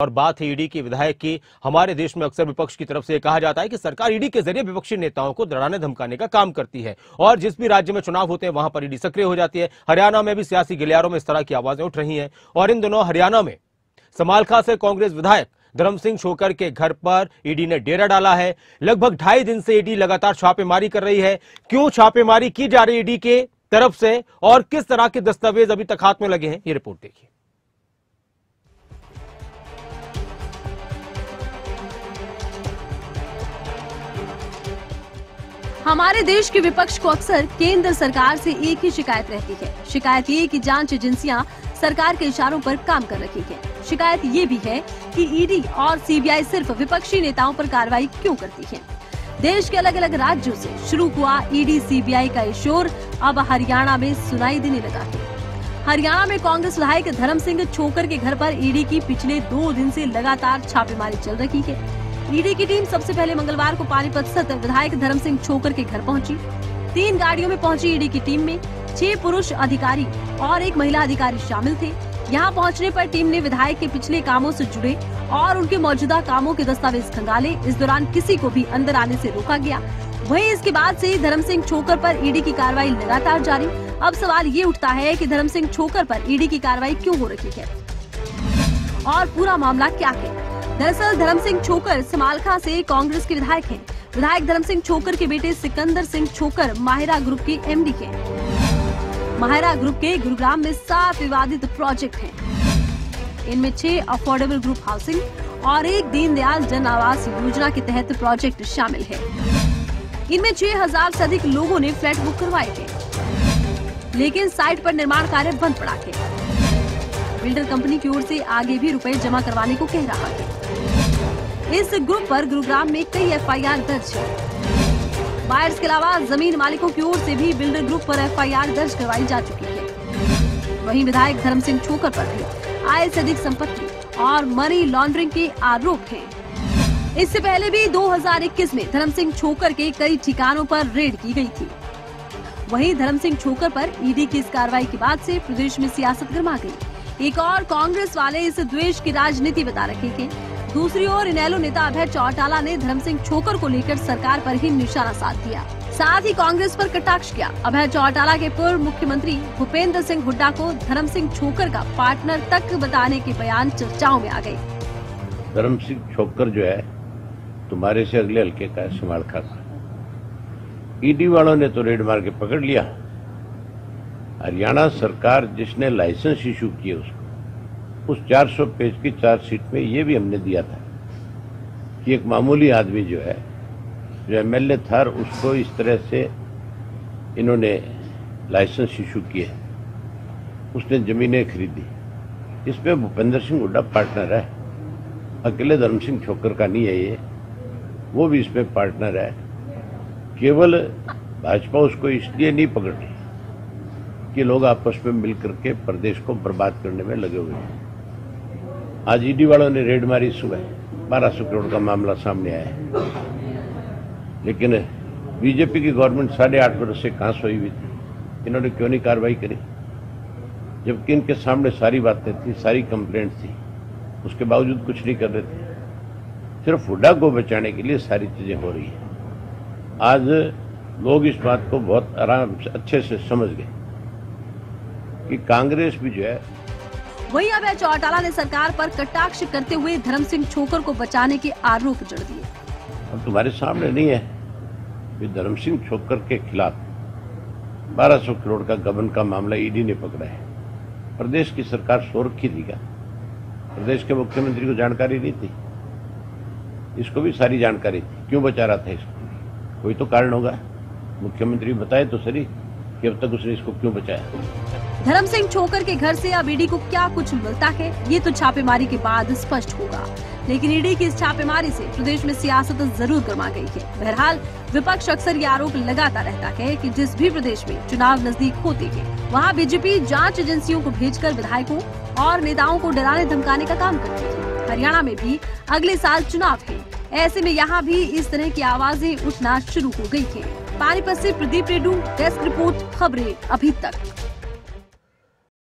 और बात है ईडी की, विधायक की। हमारे देश में अक्सर विपक्ष की तरफ से कहा जाता है कि सरकार ईडी के जरिए विपक्षी नेताओं को डराने धमकाने का काम करती है और जिस भी राज्य में चुनाव होते हैं वहां पर ईडी सक्रिय हो जाती है। हरियाणा में भी सियासी गलियारों में इस तरह की आवाजें उठ रही हैं और इन दिनों हरियाणा में समालखा से कांग्रेस विधायक धर्म सिंह छोकर के घर पर ईडी ने डेरा डाला है। लगभग 2.5 दिन से ईडी लगातार छापेमारी कर रही है। क्यों छापेमारी की जा रही है ईडी के तरफ से और किस तरह के दस्तावेज अभी तक हाथ में लगे हैं, ये रिपोर्ट देखिए। हमारे देश के विपक्ष को अक्सर केंद्र सरकार से एक ही शिकायत रहती है। शिकायत ये कि जांच एजेंसियां सरकार के इशारों पर काम कर रही है। शिकायत ये भी है कि ईडी और सीबीआई सिर्फ विपक्षी नेताओं पर कार्रवाई क्यों करती है। देश के अलग अलग राज्यों से शुरू हुआ ईडी सीबीआई का ये शोर अब हरियाणा में सुनाई देने लगा है। हरियाणा में कांग्रेस विधायक धर्म सिंह छोकर के घर पर ईडी की पिछले 2 दिन से लगातार छापेमारी चल रही है। ईडी की टीम सबसे पहले मंगलवार को पानीपत स्थित विधायक धर्म सिंह छोकर के घर पहुंची। 3 गाड़ियों में पहुंची ईडी की टीम में 6 पुरुष अधिकारी और 1 महिला अधिकारी शामिल थे। यहां पहुंचने पर टीम ने विधायक के पिछले कामों से जुड़े और उनके मौजूदा कामों के दस्तावेज खंगाले। इस दौरान किसी को भी अंदर आने से रोका गया। वहीं इसके बाद से धर्म सिंह छोकर पर ईडी की कार्रवाई लगातार जारी। अब सवाल ये उठता है कि धर्म सिंह छोकर पर ईडी की कार्रवाई क्यों हो रही है और पूरा मामला क्या है। दरअसल धर्म सिंह छोकर समालखा से कांग्रेस के विधायक हैं। विधायक धर्म सिंह छोकर के बेटे सिकंदर सिंह छोकर माहिरा ग्रुप के एमडी हैं। माहिरा ग्रुप के गुरुग्राम में 7 विवादित प्रोजेक्ट हैं। इनमें 6 अफोर्डेबल ग्रुप हाउसिंग और 1 दीनदयाल जन आवास योजना के तहत प्रोजेक्ट शामिल है। इनमें 6000 से अधिक लोगों ने फ्लैट बुक करवाए थे, लेकिन साइट पर निर्माण कार्य बंद पड़ा है। बिल्डर कंपनी की ओर से आगे भी रुपए जमा करवाने को कह रहा है। इस ग्रुप पर गुरुग्राम में कई एफआईआर दर्ज है। बायर्स के अलावा जमीन मालिकों की ओर से भी बिल्डर ग्रुप पर एफआईआर दर्ज करवाई जा चुकी है। वहीं विधायक धर्म सिंह छोकर पर भी आय से अधिक संपत्ति और मनी लॉन्ड्रिंग के आरोप हैं। इससे पहले भी 2021 में धर्म सिंह छोकर के कई ठिकानों पर रेड की गई थी। वहीं धर्म सिंह छोकर पर ईडी की इस कार्रवाई के बाद से प्रदेश में सियासत गर्मा गई। एक और कांग्रेस वाले इस द्वेष की राजनीति बता रखे हैं। दूसरी ओर इनेलो नेता अभय चौटाला ने धर्म सिंह छोकर को लेकर सरकार पर ही निशाना साध दिया, साथ ही कांग्रेस पर कटाक्ष किया। अभय चौटाला के पूर्व मुख्यमंत्री भूपेंद्र सिंह हुड्डा को धर्म सिंह छोकर का पार्टनर तक बताने के बयान चर्चाओं में आ गए। धर्म सिंह छोकर जो है तुम्हारे से अगले हल्के का समालखा का, ईडी वालों ने तो रेड मार के पकड़ लिया। हरियाणा सरकार जिसने लाइसेंस इशू किए उसको उस 400 पेज की चार्जशीट में ये भी हमने दिया था कि एक मामूली आदमी जो है, जो एमएलए था, उसको इस तरह से इन्होंने लाइसेंस इशू किए, उसने जमीनें खरीदी। इसमें भूपेंद्र सिंह हुड्डा पार्टनर है, अकेले धर्म सिंह छोकर का नहीं है ये, वो भी इसमें पार्टनर है। केवल भाजपा उसको इसलिए नहीं पकड़ रही कि लोग आपस में मिलकर के प्रदेश को बर्बाद करने में लगे हुए हैं। आज ईडी वालों ने रेड मारी, सुबह 1200 करोड़ का मामला सामने आया है, लेकिन बीजेपी की गवर्नमेंट 8.5 वर्ष से कहां सोई हुई थी, इन्होंने क्यों नहीं कार्रवाई करी? जबकि इनके सामने सारी बातें थी, सारी कंप्लेंट थी, उसके बावजूद कुछ नहीं कर रहे थे। सिर्फ हुड्डा को बचाने के लिए सारी चीजें हो रही है। आज लोग इस बात को बहुत आराम से अच्छे से समझ गए कि कांग्रेस भी जो है। वहीं अभय चौटाला ने सरकार पर कटाक्ष करते हुए धर्म सिंह छोकर को बचाने के आरोप जड़ दिए। अब तुम्हारे सामने नहीं है कि धर्म सिंह छोकर के खिलाफ 1200 करोड़ का गबन का मामला ईडी ने पकड़ा है। प्रदेश की सरकार सो रखी थी क्या? प्रदेश के मुख्यमंत्री को जानकारी नहीं थी? इसको भी सारी जानकारी थी, क्यों बचा रहा था इसको? कोई तो कारण होगा, मुख्यमंत्री बताए तो सही कि अब तक उसने इसको क्यों बचाया। धर्म सिंह छोकर के घर से अब ईडी को क्या कुछ मिलता है, ये तो छापेमारी के बाद स्पष्ट होगा। लेकिन ईडी की इस छापेमारी से प्रदेश में सियासत जरूर गर्मा गई है। बहरहाल विपक्ष अक्सर ये आरोप लगाता रहता है कि जिस भी प्रदेश में चुनाव नजदीक होते हैं, वहाँ बीजेपी जांच एजेंसियों को भेजकर विधायकों और नेताओं को डराने धमकाने का काम करती है। हरियाणा में भी अगले साल चुनाव है, ऐसे में यहाँ भी इस तरह की आवाजें उठना शुरू हो गई है। पानीपत से प्रदीप रेड्डू, डेस्क रिपोर्ट, खबरें अभी तक।